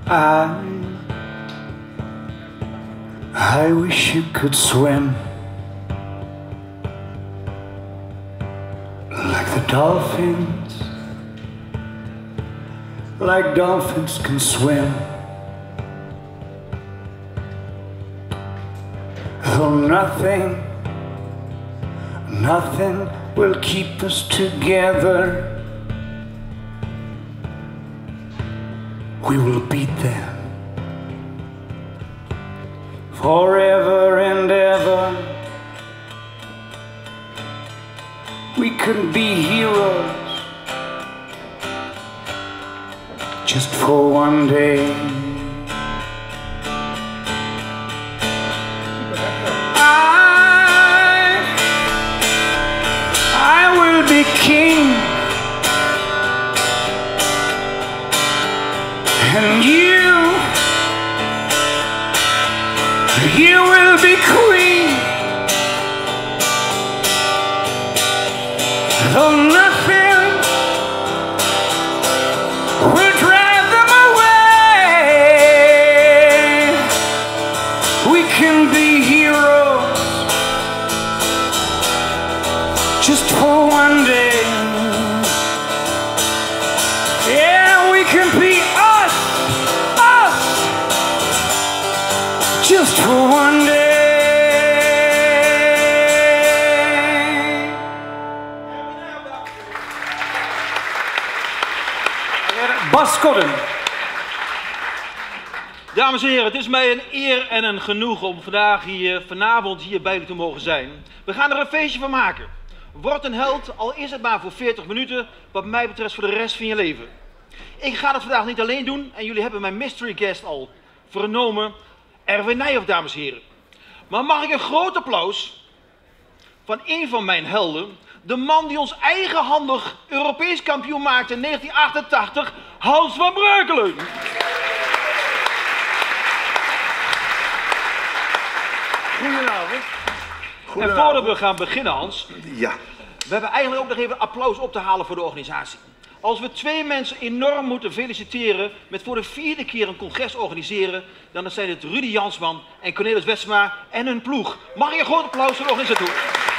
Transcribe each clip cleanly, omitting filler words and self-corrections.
I wish you could swim like the dolphins, like dolphins can swim. Though nothing will keep us together, we will beat them forever and ever. We could be heroes just for one day. I will be king, and you will be queen. Though nothing will drive them away, we can be heroes just for one day. Yeah, we can be us just for one day. Bas Kodden. Dames en heren, het is mij een eer en een genoegen om vanavond hier bij jullie te mogen zijn. We gaan er een feestje van maken. Word een held, al is het maar voor 40 minuten, wat mij betreft voor de rest van je leven. Ik ga het vandaag niet alleen doen en jullie hebben mijn mystery guest al vernomen, Erwin Nijhoff, dames en heren. Maar mag ik een groot applaus van een van mijn helden, de man die ons eigenhandig Europees kampioen maakte in 1988, Hans van Breukelen. Goedenavond. En voordat we gaan beginnen, Hans, ja. We hebben eigenlijk ook nog even applaus op te halen voor de organisatie. Als we twee mensen enorm moeten feliciteren met voor de 4e keer een congres organiseren, dan zijn het Rudy Jansman en Cornelis Wetsma en hun ploeg. Mag ik een groot applaus voor de organisator?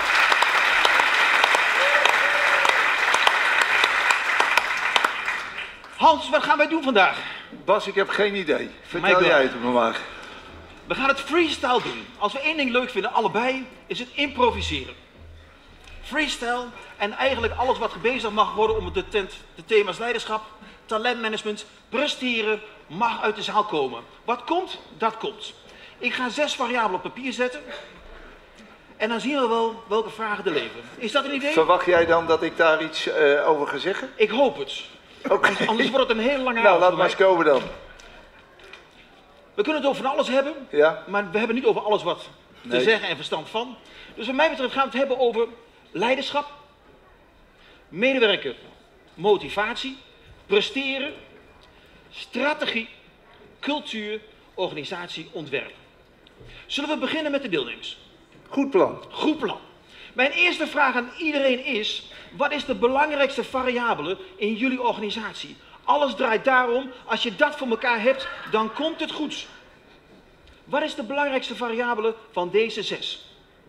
Hans, wat gaan wij doen vandaag? Bas, ik heb geen idee. Vertel jij het me maar. We gaan het freestyle doen. Als we één ding leuk vinden, allebei, is het improviseren. Freestyle en eigenlijk alles wat gebezigd mag worden om de thema's leiderschap, talentmanagement, presteren, mag uit de zaal komen. Wat komt, dat komt. Ik ga 6 variabelen op papier zetten en dan zien we wel welke vragen er leven. Is dat een idee? Verwacht jij dan dat ik daar iets over ga zeggen? Ik hoop het. Okay. Anders wordt het een hele lange avond. Nou, laat maar eens komen dan. We kunnen het over van alles hebben, ja? Maar we hebben niet over alles wat te zeggen en verstand van. Dus wat mij betreft gaan we het hebben over leiderschap, medewerker, motivatie, presteren, strategie, cultuur, organisatie, ontwerp. Zullen we beginnen met de deelnemers? Goed plan. Goed plan. Mijn eerste vraag aan iedereen is, wat is de belangrijkste variabele in jullie organisatie? Alles draait daarom, als je dat voor elkaar hebt, dan komt het goed. Wat is de belangrijkste variabele van deze 6?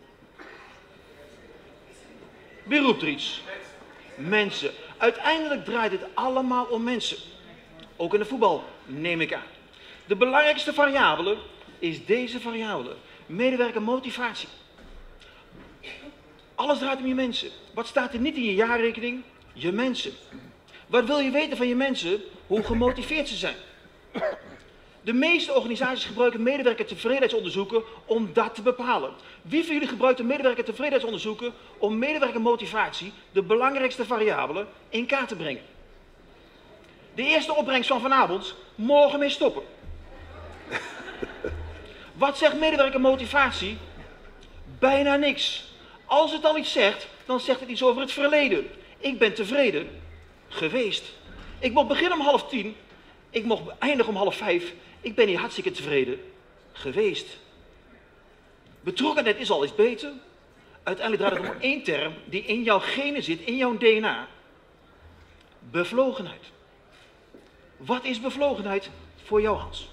Wie roept er iets? Mensen. Uiteindelijk draait het allemaal om mensen. Ook in de voetbal, neem ik aan. De belangrijkste variabele is deze variabele. Medewerker motivatie. Alles draait om je mensen. Wat staat er niet in je jaarrekening? Je mensen. Wat wil je weten van je mensen? Hoe gemotiveerd ze zijn. De meeste organisaties gebruiken medewerkertevredenheidsonderzoeken om dat te bepalen. Wie van jullie gebruikt medewerkertevredenheidsonderzoeken om medewerkermotivatie, de belangrijkste variabele, in kaart te brengen? De eerste opbrengst van vanavond, morgen mee stoppen. Wat zegt medewerkermotivatie? Bijna niks. Als het al iets zegt, dan zegt het iets over het verleden. Ik ben tevreden geweest. Ik mocht beginnen om 9:30. Ik mocht eindigen om 4:30. Ik ben hier hartstikke tevreden geweest. Betrokkenheid is al iets beter. Uiteindelijk draait het om één term die in jouw genen zit, in jouw DNA. Bevlogenheid. Wat is bevlogenheid? Voor jou, Hans.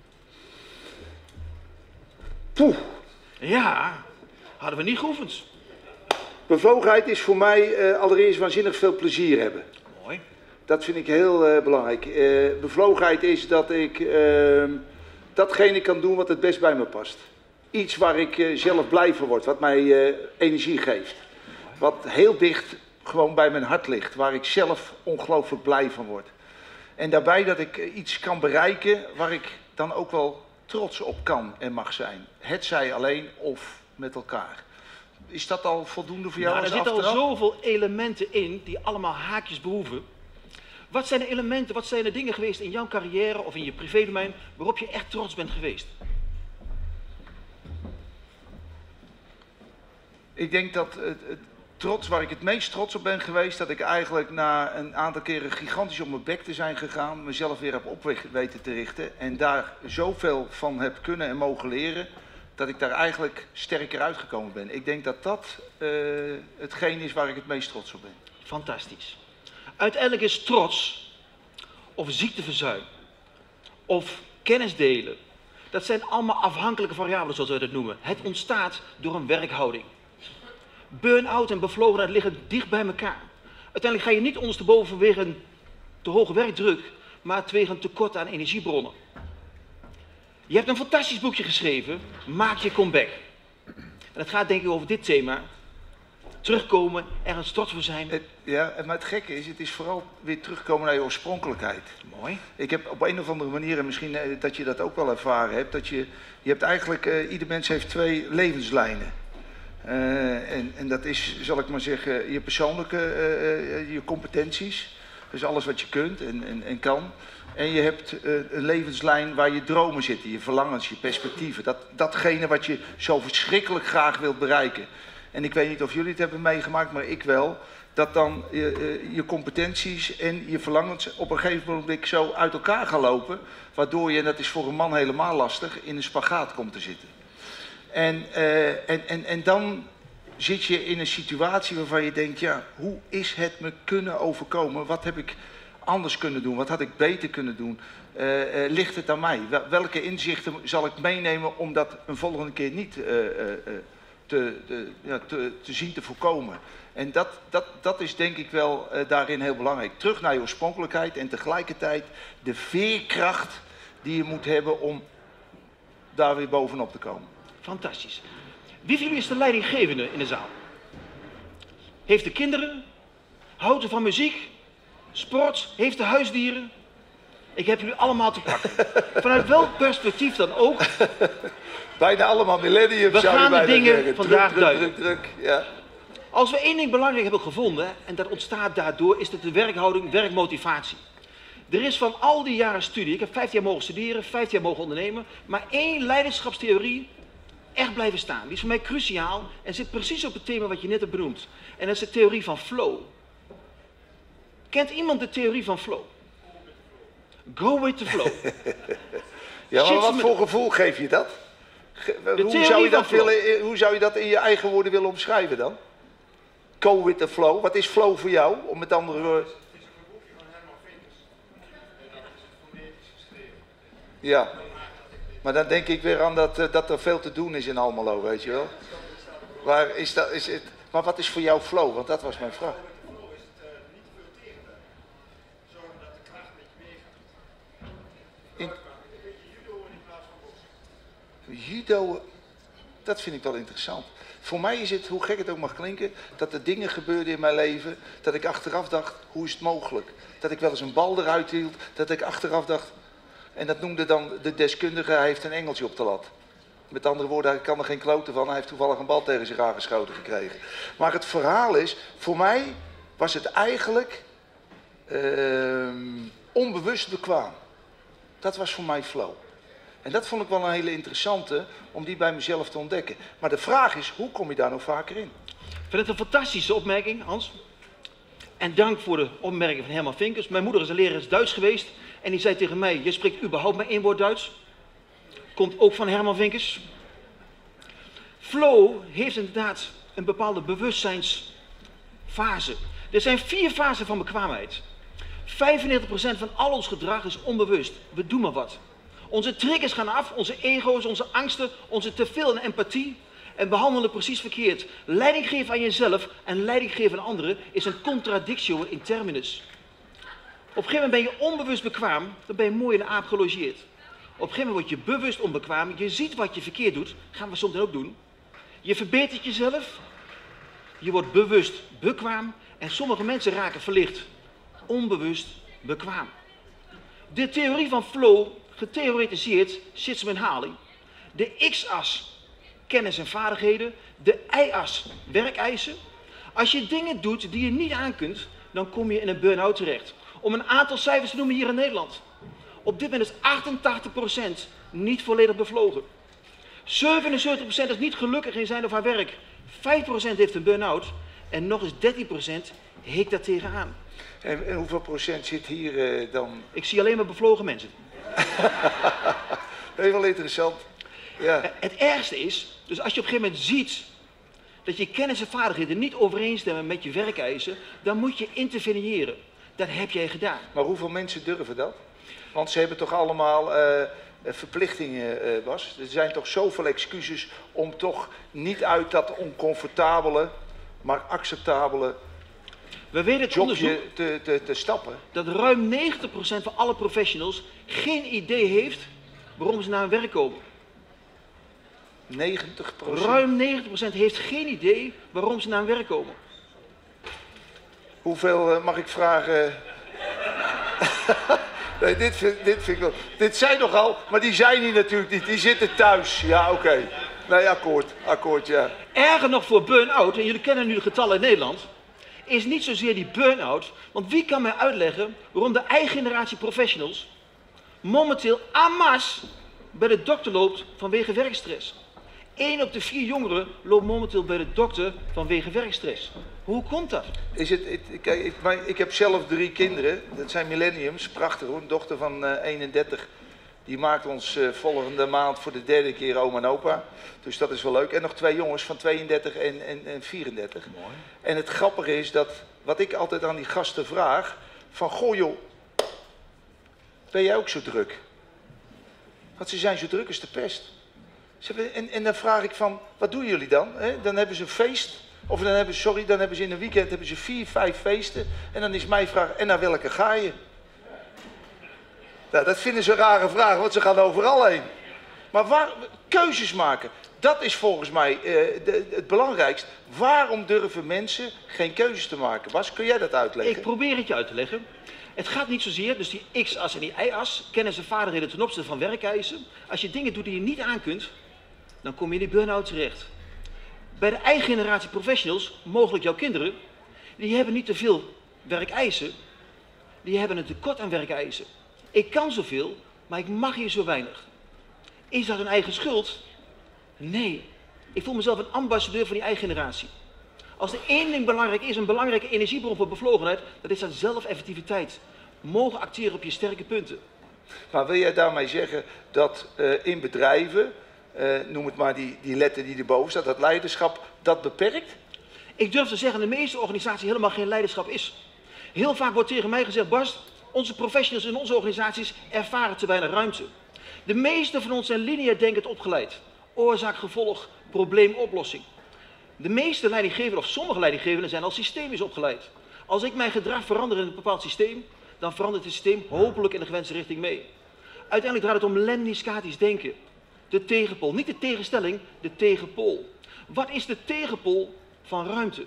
Poeh. Ja, hadden we niet geoefend. Bevlogenheid is voor mij allereerst waanzinnig veel plezier hebben. Mooi. Dat vind ik heel belangrijk. Bevlogenheid is dat ik datgene kan doen wat het best bij me past. Iets waar ik zelf blij van word, wat mij energie geeft. Wat heel dicht gewoon bij mijn hart ligt, waar ik zelf ongelooflijk blij van word. En daarbij dat ik iets kan bereiken waar ik dan ook wel trots op kan en mag zijn. Hetzij alleen of met elkaar. Is dat al voldoende voor jou Nou, als er zitten al aftrap? zoveel elementen in die allemaal haakjes behoeven. Wat zijn de elementen, wat zijn de dingen geweest in jouw carrière of in je privédomein waarop je echt trots bent geweest? Ik denk dat trots, waar ik het meest trots op ben geweest, dat ik eigenlijk na een aantal keren gigantisch op mijn bek te zijn gegaan, mezelf weer op weg weten te richten en daar zoveel van heb kunnen en mogen leren, dat ik daar eigenlijk sterker uitgekomen ben. Ik denk dat dat hetgeen is waar ik het meest trots op ben. Fantastisch. Uiteindelijk is trots, of ziekteverzuim, of kennis delen, dat zijn allemaal afhankelijke variabelen zoals we dat noemen. Het ontstaat door een werkhouding. Burn-out en bevlogenheid liggen dicht bij elkaar. Uiteindelijk ga je niet ondersteboven vanwege een te hoge werkdruk, maar vanwege een tekort aan energiebronnen. Je hebt een fantastisch boekje geschreven, Maak je comeback. En het gaat denk ik over dit thema. Terugkomen, ergens trots voor zijn. Maar het gekke is, het is vooral weer terugkomen naar je oorspronkelijkheid. Mooi. Ik heb op een of andere manier, en misschien dat je dat ook wel ervaren hebt, dat je hebt eigenlijk, ieder mens heeft twee levenslijnen. En dat is, zal ik maar zeggen, je persoonlijke, je competenties. Dus alles wat je kunt en kan. En je hebt een levenslijn waar je dromen zitten, je verlangens, je perspectieven. Datgene wat je zo verschrikkelijk graag wilt bereiken. En ik weet niet of jullie het hebben meegemaakt, maar ik wel. Dat dan je competenties en je verlangens op een gegeven moment zo uit elkaar gaan lopen. Waardoor je, en dat is voor een man helemaal lastig, in een spagaat komt te zitten. En dan zit je in een situatie waarvan je denkt, ja, hoe is het me kunnen overkomen? Wat heb ik anders kunnen doen? Wat had ik beter kunnen doen? Ligt het aan mij? Welke inzichten zal ik meenemen om dat een volgende keer niet te zien te voorkomen? En dat is denk ik wel daarin heel belangrijk. Terug naar je oorspronkelijkheid en tegelijkertijd de veerkracht die je moet hebben om daar weer bovenop te komen. Fantastisch. Wie van jullie is de leidinggevende in de zaal? Heeft de kinderen? Houdt er van muziek? Sport? Heeft de huisdieren? Ik heb jullie allemaal te pakken. Vanuit welk perspectief dan ook. Bijna allemaal millennium. We gaan de dingen zeggen. vandaag duiden. Druk, ja. Als we één ding belangrijk hebben gevonden, en dat ontstaat daardoor, is het de werkhouding, werkmotivatie. Er is van al die jaren studie, ik heb 15 jaar mogen studeren, 15 jaar mogen ondernemen, maar één leiderschapstheorie echt blijven staan. Die is voor mij cruciaal en zit precies op het thema wat je net hebt benoemd. En dat is de theorie van flow. Kent iemand de theorie van flow? Go with the flow. Ja, maar Shit, wat voor gevoel geef je dat? Hoe zou je dat in je eigen woorden willen omschrijven dan? Go with the flow. Wat is flow voor jou? Om met andere woorden. Ja. Maar dan denk ik weer aan dat er veel te doen is in Almelo, weet je wel. Maar wat is voor jou flow? Want dat was mijn vraag. Judo, dat vind ik wel interessant. Voor mij is het, hoe gek het ook mag klinken, dat er dingen gebeurden in mijn leven, dat ik achteraf dacht, hoe is het mogelijk? Dat ik wel eens een bal eruit hield, dat ik achteraf dacht, en dat noemde dan de deskundige, hij heeft een engeltje op de lat. Met andere woorden, hij kan er geen kloten van, hij heeft toevallig een bal tegen zich aangeschoten gekregen. Maar het verhaal is, voor mij was het eigenlijk onbewust bekwaam. Dat was voor mij flow. En dat vond ik wel een hele interessante, om die bij mezelf te ontdekken. Maar de vraag is, hoe kom je daar nou vaker in? Ik vind het een fantastische opmerking, Hans. En dank voor de opmerking van Herman Vinkers. Mijn moeder is een lerares Duits geweest. En die zei tegen mij, je spreekt überhaupt maar één woord Duits. Komt ook van Herman Vinkers. Flow heeft inderdaad een bepaalde bewustzijnsfase. Er zijn 4 fasen van bekwaamheid. 95% van al ons gedrag is onbewust. We doen maar wat. Onze triggers gaan af, onze ego's, onze angsten, onze teveel empathie en behandelen precies verkeerd. Leiding geven aan jezelf en leiding geven aan anderen is een contradictio in terminus. Op een gegeven moment ben je onbewust bekwaam, dan ben je mooi in de aap gelogeerd. Op een gegeven moment word je bewust onbekwaam, je ziet wat je verkeerd doet, gaan we soms dan ook doen. Je verbetert jezelf, je wordt bewust bekwaam en sommige mensen raken verlicht onbewust bekwaam. De theorie van flow, getheoretiseerd, Csikszentmihalyi. De x-as, kennis en vaardigheden. De y-as, werkeisen. Als je dingen doet die je niet aankunt, dan kom je in een burn-out terecht. Om een aantal cijfers te noemen hier in Nederland. Op dit moment is 88% niet volledig bevlogen. 77% is niet gelukkig in zijn of haar werk. 5% heeft een burn-out. En nog eens 13% hikt daar tegenaan. En hoeveel procent zit hier dan? Ik zie alleen maar bevlogen mensen. Heel wel interessant. Ja. Het ergste is, dus als je op een gegeven moment ziet dat je kennis en vaardigheden niet overeenstemmen met je werkeisen, dan moet je interveneren. Dat heb jij gedaan. Maar hoeveel mensen durven dat? Want ze hebben toch allemaal verplichtingen, Bas? Er zijn toch zoveel excuses om toch niet uit dat oncomfortabele, maar acceptabele we weten het onderzoek jobje te stappen. Dat ruim 90% van alle professionals geen idee heeft waarom ze naar hun werk komen. 90%? Ruim 90% heeft geen idee waarom ze naar hun werk komen. Hoeveel mag ik vragen? Nee, dit vind ik wel. Dit zijn nogal, maar die zijn hier natuurlijk niet. Die zitten thuis. Ja, oké. Nee, akkoord, ja. Erger nog voor burn-out, en jullie kennen nu de getallen in Nederland, is niet zozeer die burn-out. Want wie kan mij uitleggen waarom de eigen generatie professionals momenteel en masse bij de dokter loopt vanwege werkstress? 1 op de 4 jongeren loopt momenteel bij de dokter vanwege werkstress. Hoe komt dat? Kijk, ik heb zelf 3 kinderen, dat zijn millenniums, prachtig hoor. Een dochter van 31, die maakt ons volgende maand voor de 3e keer oma en opa. Dus dat is wel leuk. En nog 2 jongens van 32 en 34. Mooi. En het grappige is dat, wat ik altijd aan die gasten vraag, van goh joh, ben jij ook zo druk? Want ze zijn zo druk als de pest. En dan vraag ik van, wat doen jullie dan? Dan hebben ze een feest, of dan hebben ze in een weekend 4, 5 feesten. En dan is mijn vraag, en naar welke ga je? Nou, dat vinden ze een rare vraag, want ze gaan overal heen. Maar keuzes maken, dat is volgens mij het belangrijkste. Waarom durven mensen geen keuzes te maken? Bas, kun jij dat uitleggen? Ik probeer het je uit te leggen. Het gaat niet zozeer, dus die x-as en die y-as, kennis en vaardigheden ten opzichte van werkeisen. Als je dingen doet die je niet aan kunt, dan kom je in die burn-out terecht. Bij de eigen generatie professionals, mogelijk jouw kinderen, die hebben niet te veel werkeisen, die hebben een tekort aan werkeisen. Ik kan zoveel, maar ik mag hier zo weinig. Is dat hun eigen schuld? Nee. Ik voel mezelf een ambassadeur van die eigen generatie. Als er één ding belangrijk is, een belangrijke energiebron voor bevlogenheid, dat is dat zelfeffectiviteit. Mogen acteren op je sterke punten. Maar wil jij daarmee zeggen dat in bedrijven, noem het maar die letter die erboven staat, dat leiderschap dat beperkt? Ik durf te zeggen dat in de meeste organisaties helemaal geen leiderschap is. Heel vaak wordt tegen mij gezegd, Bas, onze professionals in onze organisaties ervaren te weinig ruimte. De meeste van ons zijn lineair denkend opgeleid. Oorzaak, gevolg, probleem, oplossing. De meeste leidinggevenden, of sommige leidinggevenden, zijn al systemisch opgeleid. Als ik mijn gedrag verander in een bepaald systeem, dan verandert het systeem hopelijk in de gewenste richting mee. Uiteindelijk draait het om lemniskatisch denken. De tegenpool, niet de tegenstelling, de tegenpool. Wat is de tegenpool van ruimte?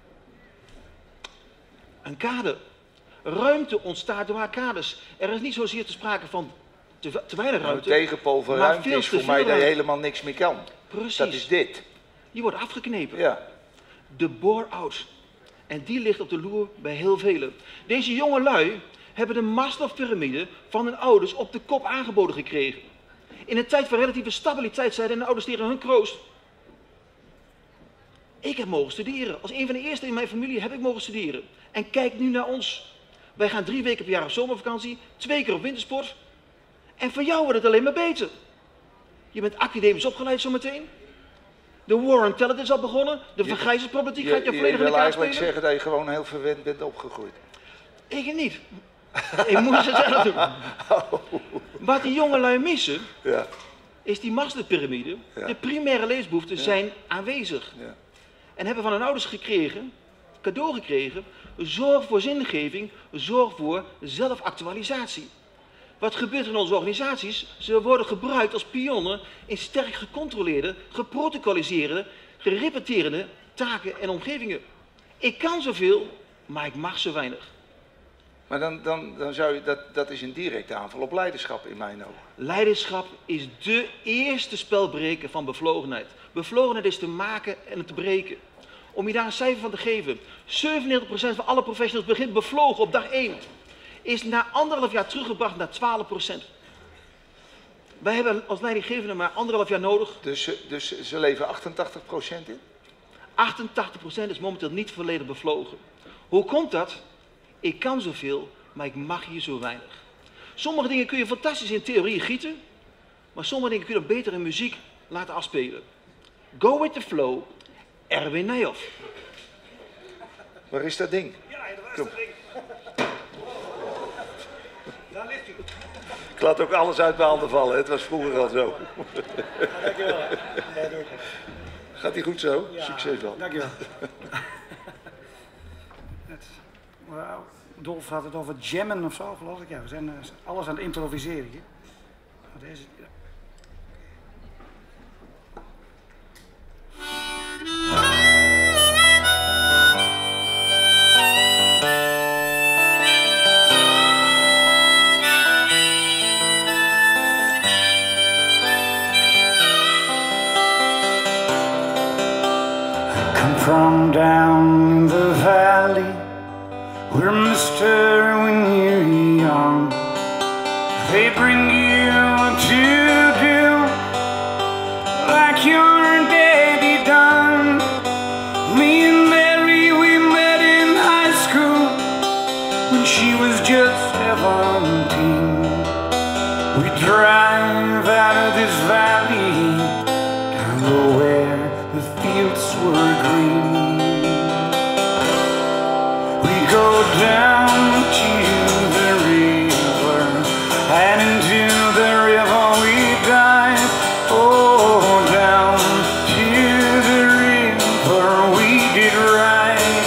Een kader. Ruimte ontstaat door haar kaders. Er is niet zozeer te sprake van te weinig ruimte. De tegenpool van ruimte is voor mij dat je helemaal niks meer kan. Precies. Dat is dit. Die wordt afgeknepen. Ja. De bore-out. En die ligt op de loer bij heel velen. Deze jonge lui hebben de Maslow-pyramide van hun ouders op de kop aangeboden gekregen. In een tijd van relatieve stabiliteit zeiden de ouders tegen hun kroost: ik heb mogen studeren. Als een van de eerste in mijn familie heb ik mogen studeren. En kijk nu naar ons. Wij gaan 3 weken per jaar op zomervakantie, 2 keer op wintersport. En voor jou wordt het alleen maar beter. Je bent academisch opgeleid zometeen. De war on talent is al begonnen. De vergrijzingsproblematiek gaat je volledig in de kaart spelen. Je wil eigenlijk zeggen dat je gewoon heel verwend bent opgegroeid. Ik niet. Ik moest het zelf doen. Wat die jongelui missen, Ja. is die Maslow-pyramide. Ja. De primaire levensbehoeften zijn aanwezig. Ja. En hebben van hun ouders gekregen, cadeau gekregen, zorg voor zingeving, zorg voor zelfactualisatie. Wat gebeurt er in onze organisaties? Ze worden gebruikt als pionnen in sterk gecontroleerde, geprotocoliseerde, gerepeteerde taken en omgevingen. Ik kan zoveel, maar ik mag zo weinig. Maar dan zou je, dat is een directe aanval op leiderschap in mijn ogen. Leiderschap is de eerste spelbreker van bevlogenheid. Bevlogenheid is te maken en te breken. Om je daar een cijfer van te geven. 97% van alle professionals begint bevlogen op dag 1. Is na 1,5 jaar teruggebracht naar 12%. Wij hebben als leidinggevende maar 1,5 jaar nodig. Dus ze leveren 88% in? 88% is momenteel niet volledig bevlogen. Hoe komt dat? Ik kan zoveel, maar ik mag hier zo weinig. Sommige dingen kun je fantastisch in theorie gieten, maar sommige dingen kun je beter in muziek laten afspelen. Go with the flow, Erwin Nijhoff. Waar is dat ding? Ja, daar was het ding. Daar ligt u. Ik laat ook alles uit mijn handen vallen, het was vroeger al zo. Dankjewel. Ja, doe ik. Gaat die goed zo? Ja, Succes wel. Dankjewel. Wauw. Dolf had het over jammen of zo, geloof ik. Ja, we zijn alles aan het improviseren hier. Deze, ja. Come from down in the valley, we're mister when you're young. They bring you to do like your daddy done. Me and Mary, we met in high school when she was just 17. We drive out of this valley down to where the fields were green. We go down to the river, and into the river we dive. Oh, down to the river we did ride.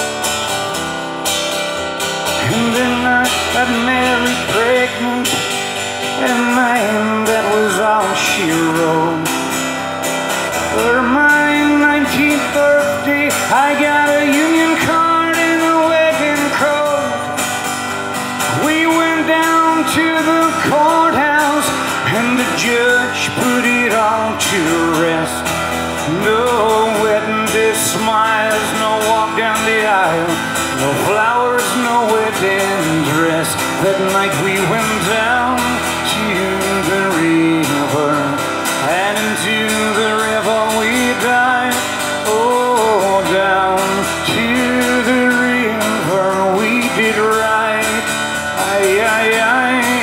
And then I got married pregnant, and man, that was all she wrote. For my 19th birthday, I got a union card and a wedding coat. We went down to the courthouse, and the judge put it all to rest. No wedding day smiles, no walk down the aisle, no flowers, no wedding dress. That night we went down to the river, and into the river we dive. Oh, down to the river we did ride. Aye, aye, aye.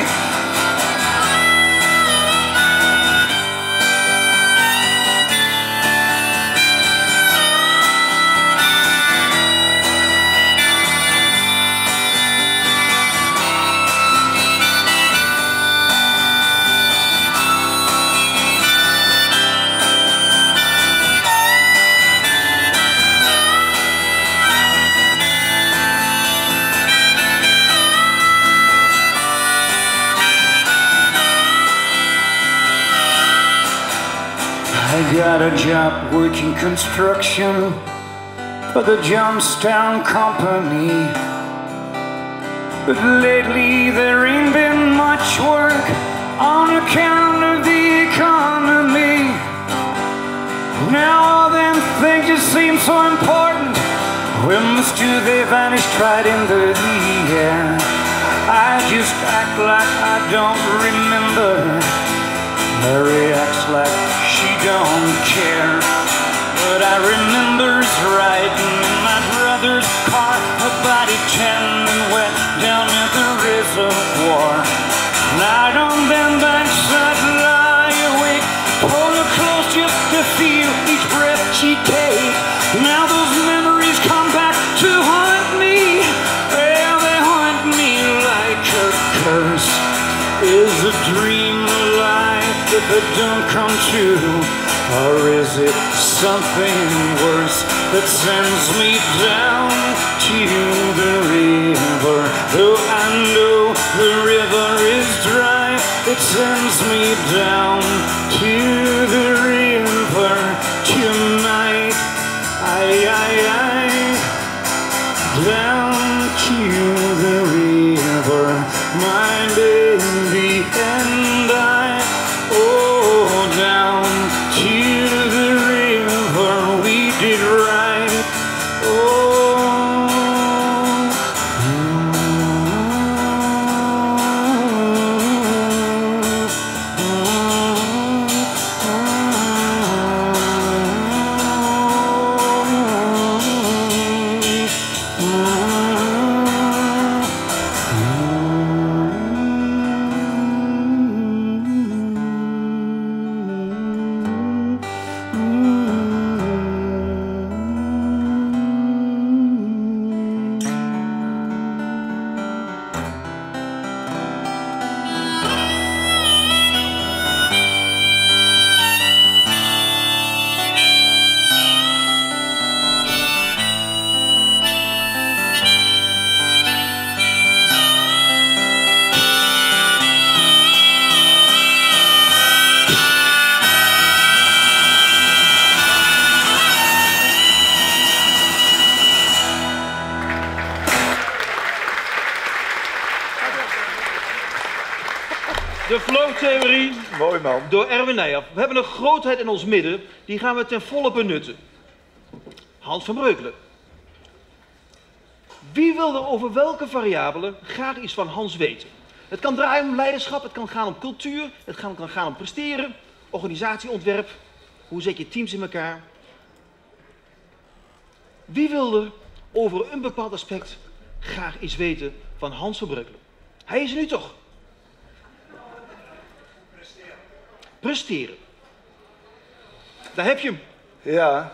I got a job working construction for the Johnstown Company. But lately there ain't been much work on account of the economy. Now all them things just seem so important. When must do they vanish right into the air? I just act like I don't remember. Mary acts like she don't care. But I remembers riding in my brother's car about 10 and went down at the reservoir. Night on them banks I'd lie awake, pull her close just to feel each breath she'd take. Now those memories come back to haunt me. Well, they haunt me like Is a dream life if it don't come true? Or is it something worse that sends me down to the river? Though I know the river is dry, it sends me down to the river tonight. Down to the river, my baby and I. Oh, down to the river, we did right. De flow-theorie. Mooi man. Door Erwin Nijhoff. We hebben een grootheid in ons midden, die gaan we ten volle benutten. Hans van Breukelen. Wie wil er over welke variabelen graag iets van Hans weten? Het kan draaien om leiderschap, het kan gaan om cultuur, het kan gaan om presteren, organisatieontwerp, hoe zet je teams in elkaar. Wie wil er over een bepaald aspect graag iets weten van Hans van Breukelen? Hij is er nu toch? Presteren. Daar heb je hem. Ja.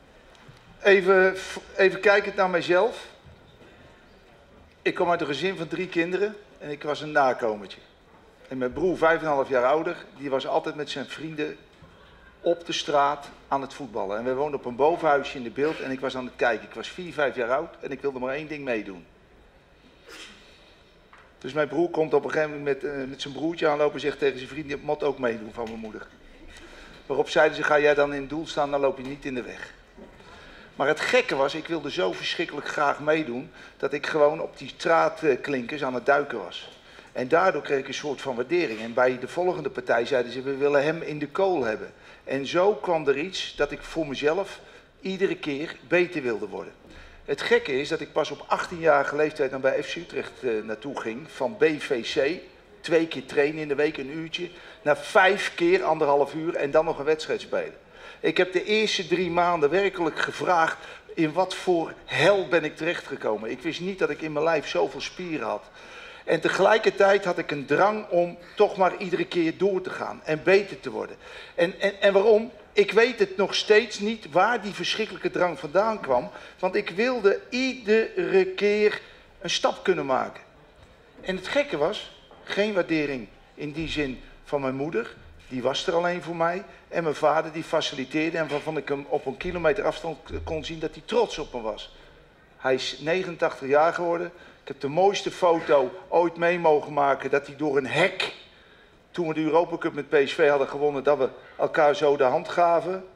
Even kijkend naar mijzelf. Ik kom uit een gezin van 3 kinderen en ik was een nakomertje. En mijn broer, 5,5 jaar ouder, die was altijd met zijn vrienden op de straat aan het voetballen. En we woonden op een bovenhuisje in de Beeld en ik was aan het kijken. Ik was 4, 5 jaar oud en ik wilde maar 1 ding meedoen. Dus mijn broer komt op een gegeven moment met zijn broertje aanlopen en zegt tegen zijn vriend, je moet ook meedoen van mijn moeder. Waarop zeiden ze, ga jij dan in het doel staan, dan loop je niet in de weg. Maar het gekke was, ik wilde zo verschrikkelijk graag meedoen, dat ik gewoon op die straatklinkers aan het duiken was. En daardoor kreeg ik een soort van waardering. En bij de volgende partij zeiden ze, we willen hem in de kool hebben. En zo kwam er iets dat ik voor mezelf iedere keer beter wilde worden. Het gekke is dat ik pas op 18-jarige leeftijd dan bij FC Utrecht naartoe ging, van BVC, 2 keer trainen in de week, een uurtje, naar 5 keer 1,5 uur en dan nog een wedstrijd spelen. Ik heb de eerste 3 maanden werkelijk gevraagd, in wat voor hel ben ik terechtgekomen. Ik wist niet dat ik in mijn lijf zoveel spieren had. En tegelijkertijd had ik een drang om toch maar iedere keer door te gaan en beter te worden. En waarom? Ik weet het nog steeds niet waar die verschrikkelijke drang vandaan kwam. Want ik wilde iedere keer een stap kunnen maken. En het gekke was, geen waardering in die zin van mijn moeder. Die was er alleen voor mij. En mijn vader die faciliteerde en waarvan ik hem op een kilometer afstand kon zien dat hij trots op me was. Hij is 89 jaar geworden. Ik heb de mooiste foto ooit mee mogen maken dat hij door een hek, toen we de Europa Cup met PSV hadden gewonnen, dat we elkaar zo de hand gaven.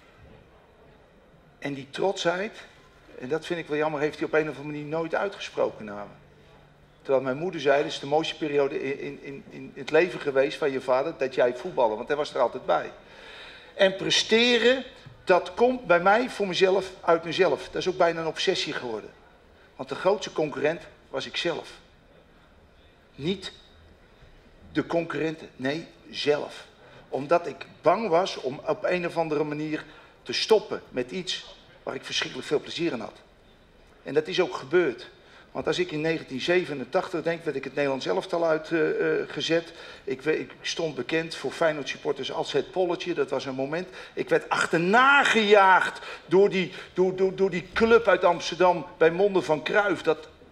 En die trotsheid, en dat vind ik wel jammer, heeft hij op een of andere manier nooit uitgesproken naar me. Terwijl mijn moeder zei, dit is de mooiste periode in het leven geweest van je vader, dat jij voetballen, want hij was er altijd bij. En presteren, dat komt bij mij voor mezelf uit mezelf. Dat is ook bijna een obsessie geworden. Want de grootste concurrent was ik zelf. Niet de concurrenten, nee, zelf. Omdat ik bang was om op een of andere manier te stoppen met iets waar ik verschrikkelijk veel plezier in had. En dat is ook gebeurd. Want als ik in 1987 denk, werd ik het Nederlands elftal uitgezet. Ik stond bekend voor Feyenoord supporters als het polletje, dat was een moment. Ik werd achterna gejaagd door die club uit Amsterdam bij monden van Cruijff. Dat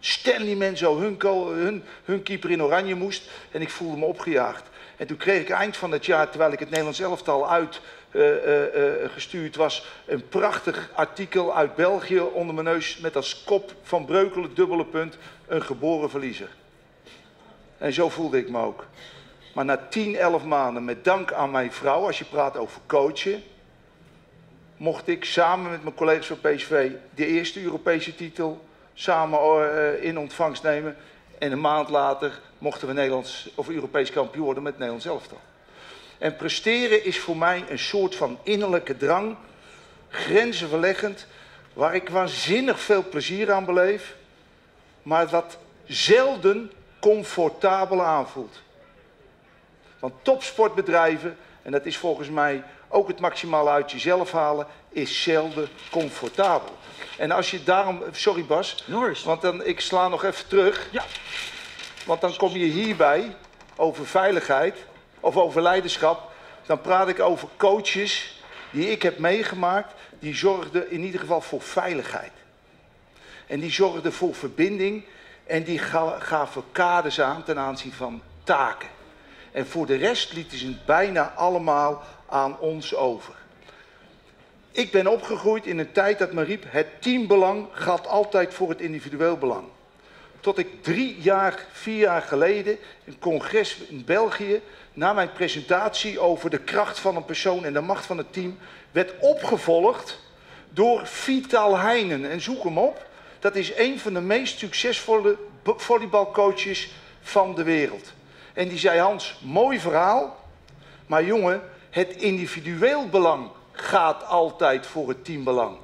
Stanley Menzo, hun keeper in oranje moest. En ik voelde me opgejaagd. En toen kreeg ik eind van het jaar, terwijl ik het Nederlands elftal uitgestuurd was, een prachtig artikel uit België onder mijn neus met als kop Van Breukelen, dubbele punt, een geboren verliezer. En zo voelde ik me ook. Maar na 10, 11 maanden, met dank aan mijn vrouw, als je praat over coachen, mocht ik samen met mijn collega's van PSV de eerste Europese titel samen in ontvangst nemen. En een maand later mochten we Nederlands of Europees kampioen worden met het Nederlands elftal. En presteren is voor mij een soort van innerlijke drang, grenzenverleggend, waar ik waanzinnig veel plezier aan beleef, maar wat zelden comfortabel aanvoelt. Want topsportbedrijven, en dat is volgens mij ook het maximale uit jezelf halen, is zelden comfortabel. En als je daarom, sorry Bas, want dan, ik sla nog even terug. Ja. Want dan kom je hierbij over veiligheid of over leiderschap. Dan praat ik over coaches die ik heb meegemaakt, die zorgden in ieder geval voor veiligheid. En die zorgden voor verbinding en die gaven kaders aan ten aanzien van taken. En voor de rest lieten ze het bijna allemaal aan ons over. Ik ben opgegroeid in een tijd dat men riep, het teambelang gaat altijd voor het individueel belang. Tot ik 4 jaar geleden, een congres in België, na mijn presentatie over de kracht van een persoon en de macht van het team, werd opgevolgd door Vital Heinen. En zoek hem op, dat is een van de meest succesvolle volleybalcoaches van de wereld. En die zei, Hans, mooi verhaal, maar jongen, het individueel belang gaat altijd voor het teambelang.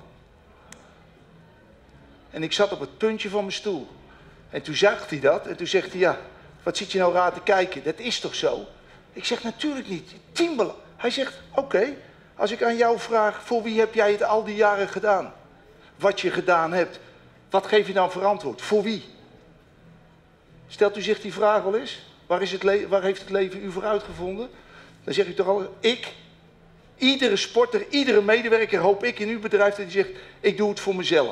En ik zat op het puntje van mijn stoel. En toen zag hij dat en toen zegt hij, ja, wat zit je nou raar te kijken? Dat is toch zo? Ik zeg, natuurlijk niet, teambelang. Hij zegt, oké, als ik aan jou vraag, voor wie heb jij het al die jaren gedaan? Wat je gedaan hebt, wat geef je dan voor antwoord? Voor wie? Stelt u zich die vraag wel eens? Waar heeft het leven u voor uitgevonden? Dan zeg ik toch al, ik, iedere sporter, iedere medewerker hoop ik in uw bedrijf dat hij zegt, ik doe het voor mezelf.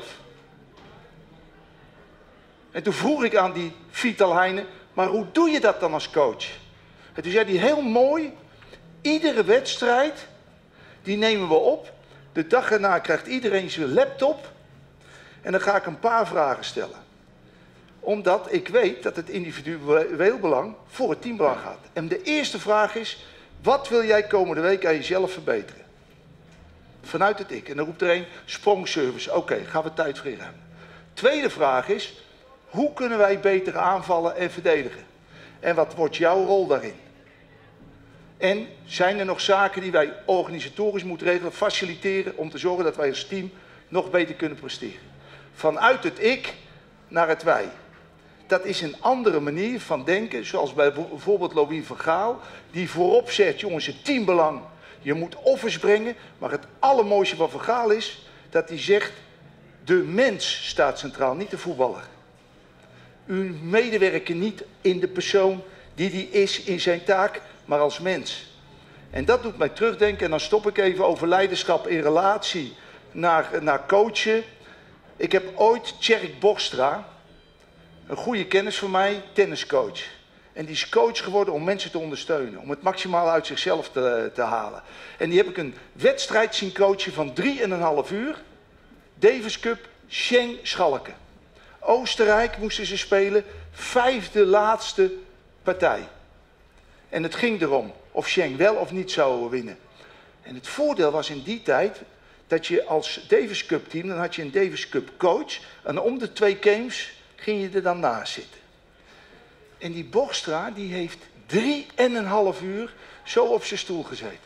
En toen vroeg ik aan die Vital Heinen, maar hoe doe je dat dan als coach? En toen zei hij heel mooi, iedere wedstrijd, die nemen we op. De dag erna krijgt iedereen zijn laptop. En dan ga ik een paar vragen stellen. Omdat ik weet dat het individueel belang voor het teambelang gaat. En de eerste vraag is, wat wil jij komende week aan jezelf verbeteren? Vanuit het ik. En dan roept er een, sprongservice. Oké, gaan we tijd voor inruimen. Tweede vraag is, hoe kunnen wij beter aanvallen en verdedigen? En wat wordt jouw rol daarin? En zijn er nog zaken die wij organisatorisch moeten regelen, faciliteren, om te zorgen dat wij als team nog beter kunnen presteren? Vanuit het ik naar het wij. Dat is een andere manier van denken, zoals bij bijvoorbeeld Louis van Gaal, die voorop zegt, jongens, het teambelang, je moet offers brengen, maar het allermooiste van Van Gaal is, dat hij zegt, de mens staat centraal, niet de voetballer. Uw medewerker niet in de persoon die die is in zijn taak, maar als mens. En dat doet mij terugdenken, en dan stop ik even over leiderschap in relatie naar coachen. Ik heb ooit Tjerk Borstra, een goede kennis van mij, tenniscoach. En die is coach geworden om mensen te ondersteunen, om het maximaal uit zichzelf te halen. En die heb ik een wedstrijd zien coachen van 3,5 uur. Davis Cup, Schenk-Schalke. Oostenrijk moesten ze spelen, 5e laatste partij. En het ging erom of Schenk wel of niet zou winnen. En het voordeel was in die tijd dat je als Davis Cup team, dan had je een Davis Cup coach. En om de 2 games ging je er dan naast zitten. En die Borstra, die heeft 3,5 uur zo op zijn stoel gezeten.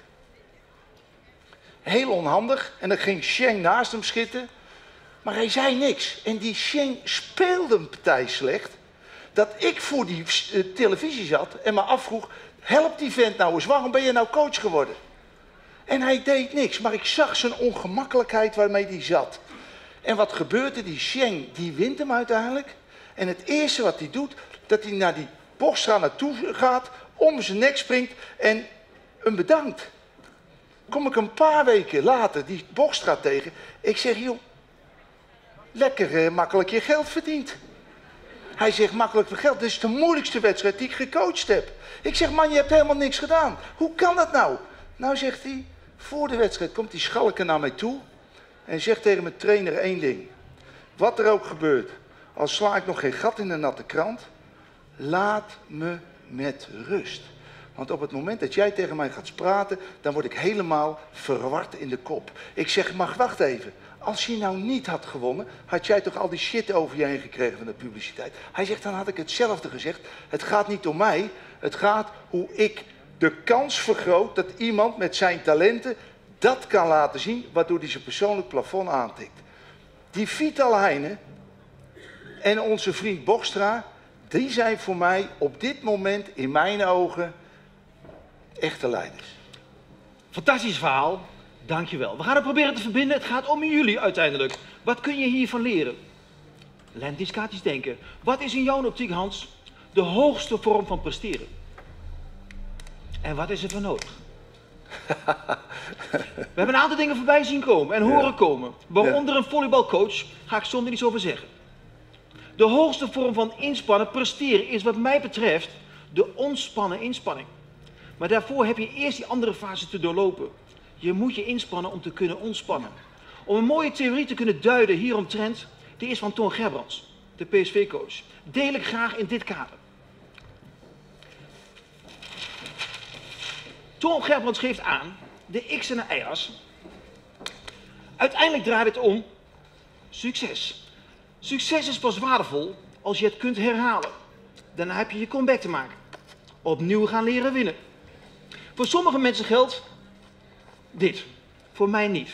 Heel onhandig. En dan ging Schenk naast hem schitten. Maar hij zei niks. En die Schenk speelde een partij slecht. Dat ik voor die televisie zat en me afvroeg, help die vent nou eens, waarom ben je nou coach geworden? En hij deed niks, maar ik zag zijn ongemakkelijkheid waarmee hij zat. En wat gebeurde? Die Schenk, die wint hem uiteindelijk. En het eerste wat hij doet, dat hij naar die Borstra naartoe gaat, om zijn nek springt en hem bedankt. Kom ik een paar weken later die Borstra tegen. Ik zeg, joh, lekker makkelijk je geld verdiend. Hij zegt, makkelijk voor geld. Dit is de moeilijkste wedstrijd die ik gecoacht heb. Ik zeg, man, je hebt helemaal niks gedaan. Hoe kan dat nou? Nou, zegt hij, voor de wedstrijd komt die schalker naar mij toe en zegt tegen mijn trainer één ding. Wat er ook gebeurt, al sla ik nog geen gat in de natte krant, laat me met rust. Want op het moment dat jij tegen mij gaat praten, dan word ik helemaal verward in de kop. Ik zeg, maar wacht even. Als je nou niet had gewonnen, had jij toch al die shit over je heen gekregen van de publiciteit. Hij zegt, dan had ik hetzelfde gezegd. Het gaat niet om mij, het gaat hoe ik de kans vergroot dat iemand met zijn talenten dat kan laten zien, waardoor hij zijn persoonlijk plafond aantikt. Die Vital Heine en onze vriend Bokstra, die zijn voor mij op dit moment in mijn ogen echte leiders. Fantastisch verhaal, dankjewel. We gaan het proberen te verbinden, het gaat om jullie uiteindelijk. Wat kun je hiervan leren? Lendinskatisch denken. Wat is in jouw optiek, Hans, de hoogste vorm van presteren? En wat is er voor nodig? We hebben een aantal dingen voorbij zien komen en horen komen. Waaronder een volleybalcoach, ga ik zonder iets over zeggen. De hoogste vorm van inspannen, presteren, is wat mij betreft de ontspannen inspanning. Maar daarvoor heb je eerst die andere fase te doorlopen. Je moet je inspannen om te kunnen ontspannen. Om een mooie theorie te kunnen duiden hieromtrent, die is van Toon Gerbrands, de PSV-coach. Deel ik graag in dit kader. Toon Gerbrands geeft aan, de X en de Y'ers. Uiteindelijk draait het om succes. Succes is pas waardevol als je het kunt herhalen. Daarna heb je je comeback te maken. Opnieuw gaan leren winnen. Voor sommige mensen geldt dit. Voor mij niet.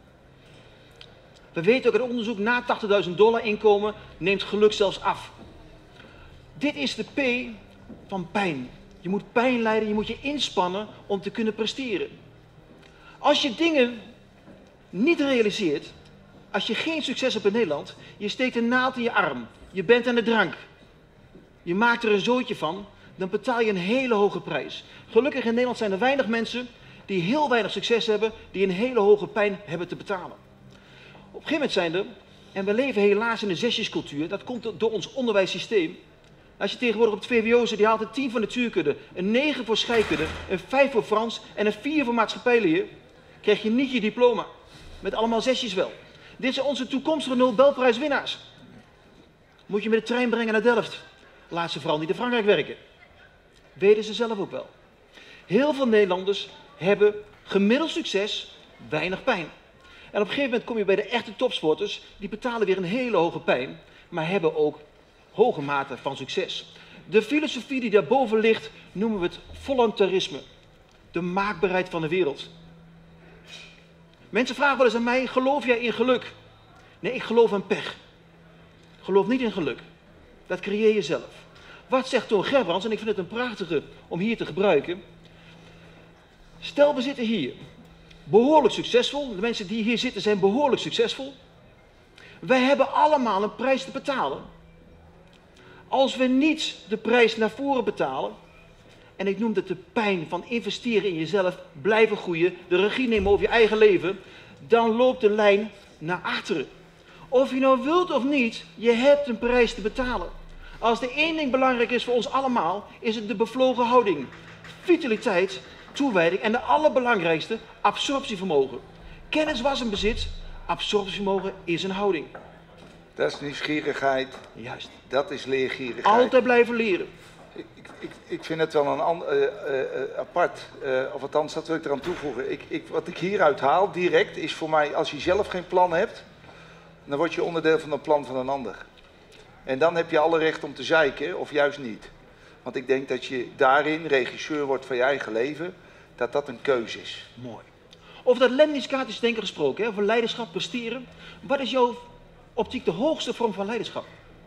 We weten ook uit onderzoek, na $80.000 inkomen neemt geluk zelfs af. Dit is de P van pijn. Je moet pijn lijden, je moet je inspannen om te kunnen presteren. Als je dingen niet realiseert, als je geen succes hebt in Nederland, je steekt een naald in je arm, je bent aan de drank, je maakt er een zootje van, dan betaal je een hele hoge prijs. Gelukkig in Nederland zijn er weinig mensen die heel weinig succes hebben, die een hele hoge pijn hebben te betalen. Op een gegeven moment zijn er, en we leven helaas in een zesjescultuur, dat komt door ons onderwijssysteem. Als je tegenwoordig op het VWO zit, die haalt een 10 voor natuurkunde, een 9 voor scheikunde, een 5 voor Frans en een 4 voor maatschappijleer, krijg je niet je diploma. Met allemaal zesjes wel. Dit zijn onze toekomstige Nobelprijswinnaars. Moet je met de trein brengen naar Delft. Laat ze vooral niet in Frankrijk werken. Weten ze zelf ook wel. Heel veel Nederlanders hebben gemiddeld succes, weinig pijn. En op een gegeven moment kom je bij de echte topsporters, die betalen weer een hele hoge pijn, maar hebben ook hoge mate van succes. De filosofie die daarboven ligt, noemen we het voluntarisme. De maakbaarheid van de wereld. Mensen vragen wel eens aan mij, geloof jij in geluk? Nee, ik geloof in pech. Ik geloof niet in geluk. Dat creëer je zelf. Wat zegt Toon Gerbrands, en ik vind het een prachtige om hier te gebruiken. Stel, we zitten hier. Behoorlijk succesvol. De mensen die hier zitten zijn behoorlijk succesvol. Wij hebben allemaal een prijs te betalen. Als we niet de prijs naar voren betalen, en ik noem dat de pijn van investeren in jezelf, blijven groeien, de regie nemen over je eigen leven, dan loopt de lijn naar achteren. Of je nou wilt of niet, je hebt een prijs te betalen. Als er één ding belangrijk is voor ons allemaal, is het de bevlogen houding. Vitaliteit, toewijding en de allerbelangrijkste, absorptievermogen. Kennis was een bezit, absorptievermogen is een houding. Dat is nieuwsgierigheid. Juist. Dat is leergierigheid. Altijd blijven leren. Ik vind het wel een apart, of althans dat wil ik eraan toevoegen. Wat ik hieruit haal, direct, is voor mij, als je zelf geen plan hebt, dan word je onderdeel van een plan van een ander. En dan heb je alle recht om te zeiken, of juist niet. Want ik denk dat je daarin regisseur wordt van je eigen leven, dat dat een keuze is. Mooi. Over dat lemniscatisch denken gesproken, over leiderschap, presteren. Wat is jouw optiek de hoogste vorm van leiderschap?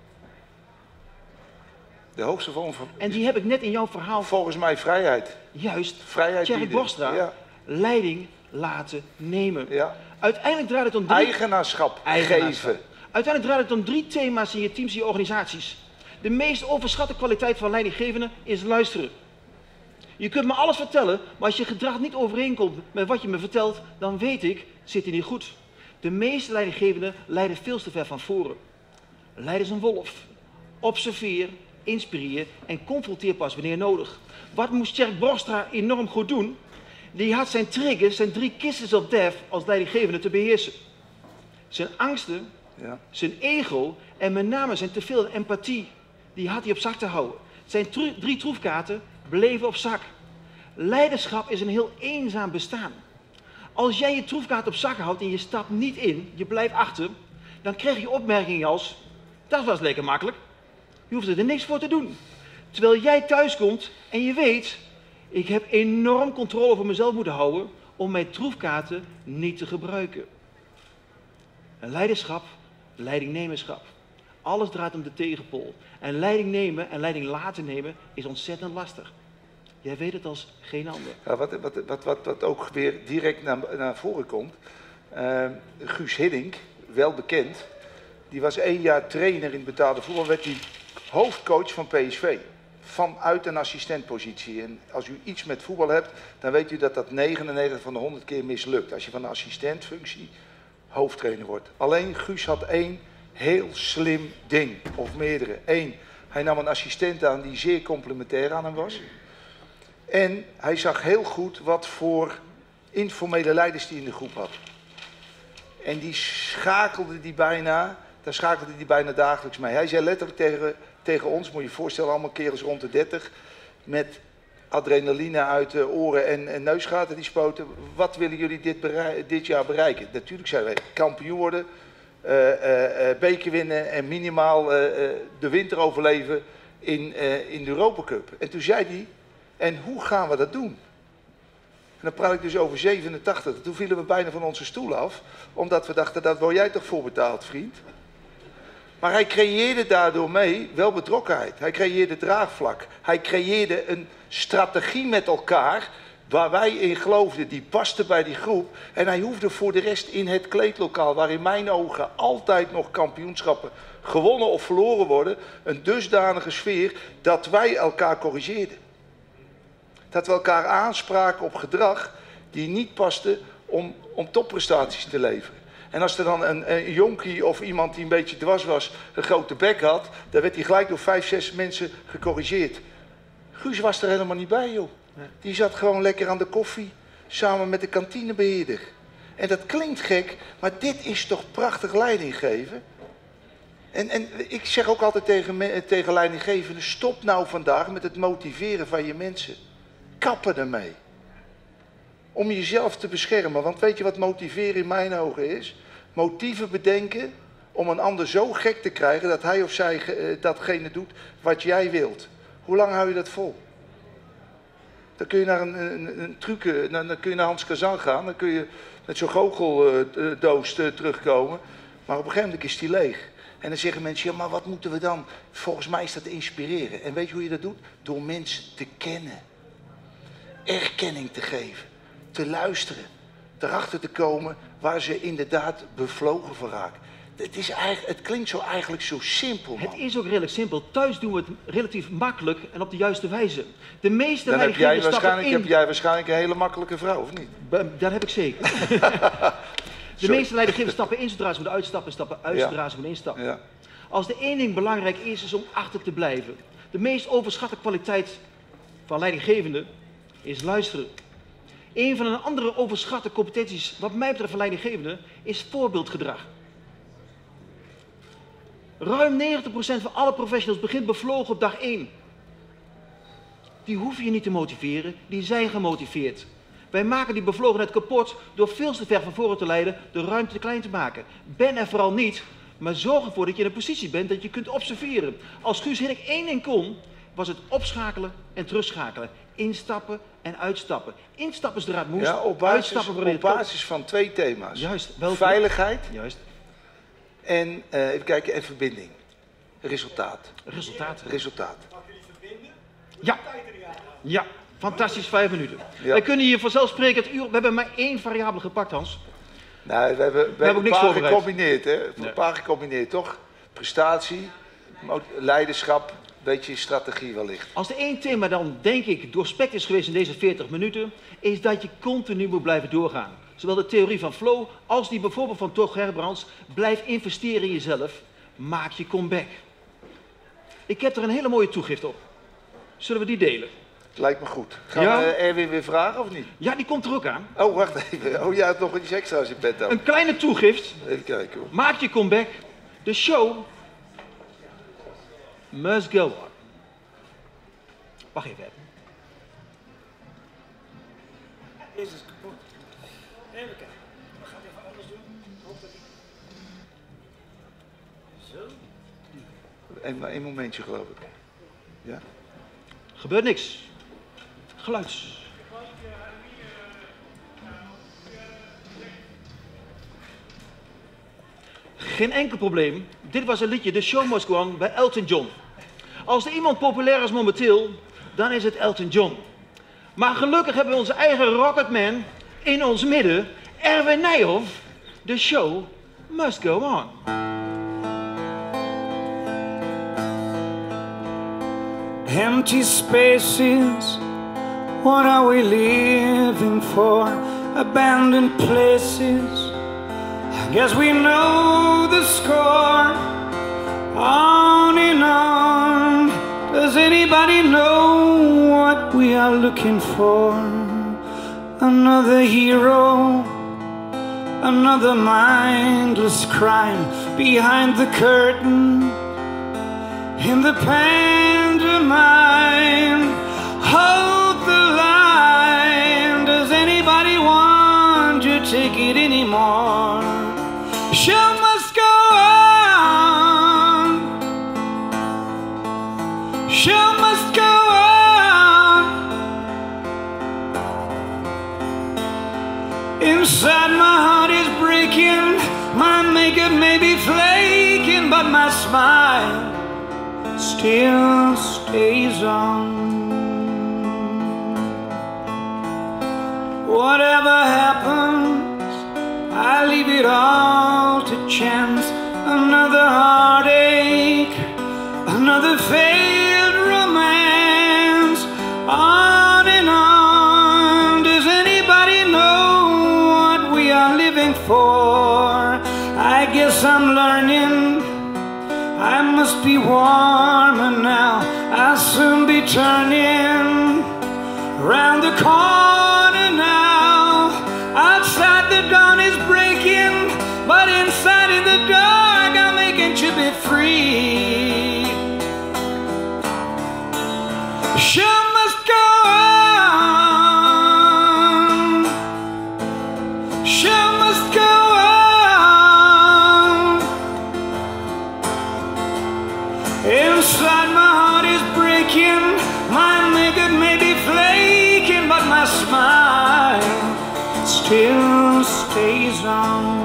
De hoogste vorm van... En die heb ik net in jouw verhaal... Volgens mij vrijheid. Juist. Vrijheid Thierry bieden. Bokstra, Ja. leiding laten nemen. Ja. Uiteindelijk draait het om Eigenaarschap geven. Uiteindelijk draait het om 3 thema's in je teams en je organisaties. De meest overschatte kwaliteit van leidinggevende is luisteren. Je kunt me alles vertellen, maar als je gedrag niet overeenkomt met wat je me vertelt, dan weet ik, zit hij niet goed. De meeste leidinggevenden leiden veel te ver van voren. Leiden is een wolf. Observeer, inspireer en confronteer pas wanneer nodig. Wat moest Tjerk Borstra enorm goed doen? Die had zijn triggers, zijn 3 kistens of death als leidinggevende te beheersen. Zijn angsten, zijn ego en met name zijn teveel empathie, die had hij op zak te houden. Zijn 3 troefkaarten bleven op zak. Leiderschap is een heel eenzaam bestaan. Als jij je troefkaart op zak houdt en je stapt niet in, je blijft achter, dan krijg je opmerkingen als, dat was lekker makkelijk. Je hoeft er niks voor te doen. Terwijl jij thuis komt en je weet, ik heb enorm controle over mezelf moeten houden om mijn troefkaarten niet te gebruiken. En leiderschap, leidingnemerschap. Alles draait om de tegenpool. En leiding nemen en leiding laten nemen is ontzettend lastig. Jij weet het als geen ander. Ja, wat ook weer direct naar voren komt. Guus Hiddink, wel bekend, die was 1 jaar trainer in het betaalde voetbal, werd hij hoofdcoach van PSV. Vanuit een assistentpositie. En als u iets met voetbal hebt, dan weet u dat dat 99 van de 100 keer mislukt. Als je van een assistentfunctie hoofdtrainer wordt. Alleen Guus had 1 heel slim ding, of meerdere. 1, hij nam een assistent aan die zeer complementair aan hem was. En hij zag heel goed wat voor informele leiders die in de groep had. En die schakelde die bijna dagelijks mee. Hij zei letterlijk tegen ons, moet je je voorstellen, allemaal kerels rond de 30, met adrenaline uit de oren en neusgaten die spoten. Wat willen jullie dit jaar bereiken? Natuurlijk zeiden wij, kampioen worden, beker winnen en minimaal de winter overleven in de Europa Cup. En toen zei hij, en hoe gaan we dat doen? En dan praat ik dus over 87. Toen vielen we bijna van onze stoel af, omdat we dachten, dat word jij toch voor betaald, vriend? Maar hij creëerde daardoor mee wel betrokkenheid. Hij creëerde draagvlak. Hij creëerde een strategie met elkaar waar wij in geloofden, die paste bij die groep. En hij hoefde voor de rest in het kleedlokaal, waar in mijn ogen altijd nog kampioenschappen gewonnen of verloren worden, een dusdanige sfeer dat wij elkaar corrigeerden. Dat we elkaar aanspraken op gedrag die niet paste om topprestaties te leveren. En als er dan een jonkie of iemand die een beetje dwars was, een grote bek had, dan werd hij gelijk door 5, 6 mensen gecorrigeerd. Guus was er helemaal niet bij, joh. Die zat gewoon lekker aan de koffie, samen met de kantinebeheerder. En dat klinkt gek, maar dit is toch prachtig leiding geven? En ik zeg ook altijd tegen leidinggevenden, stop nou vandaag met het motiveren van je mensen. Kappen ermee. Om jezelf te beschermen. Want weet je wat motiveren in mijn ogen is? Motieven bedenken om een ander zo gek te krijgen dat hij of zij datgene doet wat jij wilt. Hoe lang hou je dat vol? Dan kun je naar een truc, dan kun je naar Hans Kazan gaan. Dan kun je met zo'n goocheldoos terugkomen. Maar op een gegeven moment is die leeg. En dan zeggen mensen, ja, maar wat moeten we dan? Volgens mij is dat inspireren. En weet je hoe je dat doet? Door mensen te kennen. Erkenning te geven. Te luisteren. Erachter te komen waar ze inderdaad bevlogen van raken. Het klinkt zo eigenlijk zo simpel, man. Het is ook redelijk simpel. Thuis doen we het relatief makkelijk en op de juiste wijze. De meeste Dan heb jij leidinggevenden waarschijnlijk een hele makkelijke vrouw, of niet? Dat heb ik zeker. De meeste leidinggevenden stappen in zodra ze moeten uitstappen, stappen uit zodra ze moeten instappen. Ja. Als er één ding belangrijk is om achter te blijven. De meest overschatte kwaliteit van leidinggevenden is luisteren. Een van de andere overschatte competenties, wat mij betreft van leidinggevenden, is voorbeeldgedrag. Ruim 90% van alle professionals begint bevlogen op dag 1. Die hoef je niet te motiveren, die zijn gemotiveerd. Wij maken die bevlogenheid kapot door veel te ver van voren te leiden, de ruimte te klein te maken. Ben er vooral niet, maar zorg ervoor dat je in een positie bent dat je kunt observeren. Als Guus Hiddink één ding kon, was het opschakelen en terugschakelen. Instappen en uitstappen. Instappen zodra het moest, ja, op basis van 2 thema's. Juist. Veiligheid. Juist. En even kijken, en verbinding. Resultaat. Resultaat. Resultaat. Mag jullie verbinden? Ja. Ja. Fantastisch, 5 minuten. Ja. Wij kunnen hier vanzelfsprekend het uur... We hebben maar 1 variabele gepakt, Hans. Nou, we hebben ook niks een paar voorbereid. gecombineerd, hè? Nee. Een paar gecombineerd, toch? Prestatie, leiderschap, een beetje strategie wellicht. Als er 1 thema dan, denk ik, doorspekt is geweest in deze 40 minuten, is dat je continu moet blijven doorgaan. Zowel de theorie van flow, als die bijvoorbeeld van Toch Gerbrands. Blijf investeren in jezelf, maak je comeback. Ik heb er een hele mooie toegift op. Zullen we die delen? Lijkt me goed. Gaan we Erwin weer vragen of niet? Ja, die komt er ook aan. Oh, wacht even. Oh, jij hebt nog iets extra's in petto. Een kleine toegift. Even kijken hoor. Maak je comeback. De show must go on. Wacht even. Deze is kapot. Even kijken. We gaan even anders doen. Hoop dat ik... Zo. Eén momentje geloof ik. Ja? Gebeurt niks. Geluids. Geen enkel probleem. Dit was een liedje, The Show Must Go On, bij Elton John. Als er iemand populair is momenteel, dan is het Elton John. Maar gelukkig hebben we onze eigen Rocketman in ons midden, Erwin Nijhoff. The show must go on. Empty spaces, what are we living for? Abandoned places, I guess we know the score. On and on, does anybody know what we are looking for? Another hero, another mindless crime behind the curtain. In the pantomime, hold the line. Does anybody want to take it anymore? Show must go on. Show must go on. Inside my heart is breaking. My makeup may be flaking, but my smile still stays on. Whatever happens, I leave it all to chance. Another heartache, another failed romance. On and on, does anybody know what we are living for? I guess I'm learning I must be warmer now. I'll soon be turning round the corner now. Outside the dawn is breaking, but inside in the dark I'm aching to be free. Show must go on. Show must go on. Inside my heart is breaking. My makeup may be flaking, but my smile still stays on.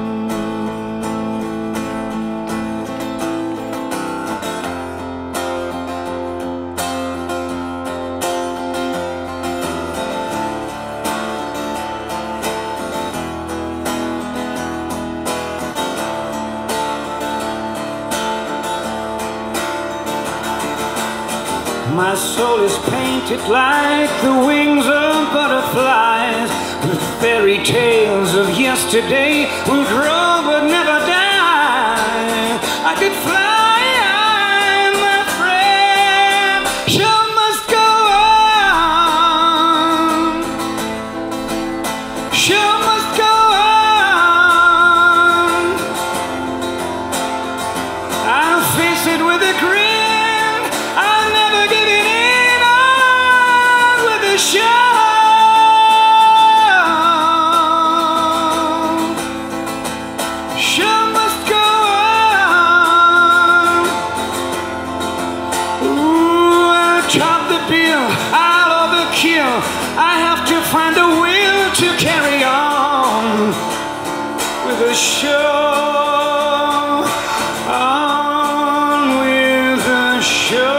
My soul is painted like the wings of butterflies, with fairy tales of yesterday will grow but never die. I could fly, my friend. Show must go on. Show must go on. I'll face it with a grin. Show, show must go on. Ooh, I'll chop the bill, I'll overkill. I have to find the will to carry on with a show. On with a show.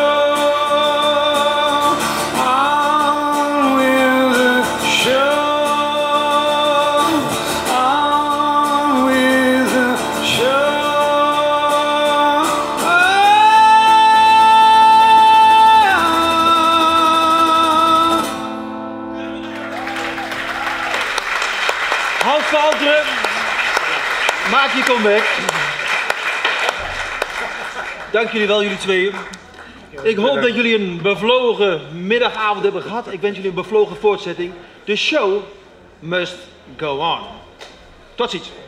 Maak je comeback. Dank jullie wel, jullie tweeën. Ik hoop dat jullie een bevlogen middagavond hebben gehad. Ik wens jullie een bevlogen voortzetting. The show must go on. Tot ziens.